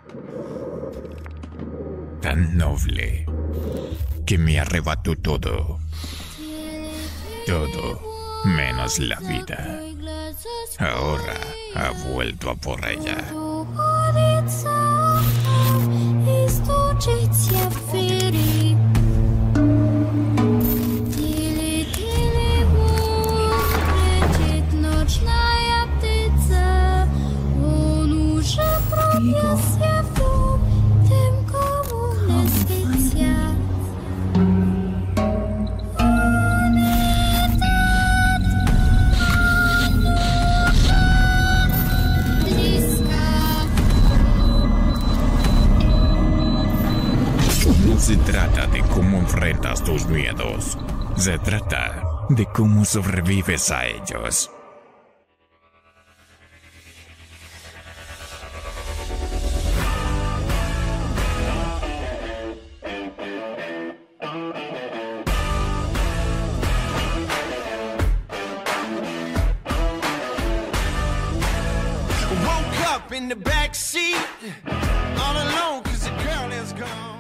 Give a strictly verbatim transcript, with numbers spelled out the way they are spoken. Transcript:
Tan noble que me arrebató todo. Todo menos la vida. Ahora ha vuelto a por ella. No se trata de cómo enfrentas tus miedos. Se trata de cómo sobrevives a ellos. Woke up in the back seat, all alone 'cause the girl is gone.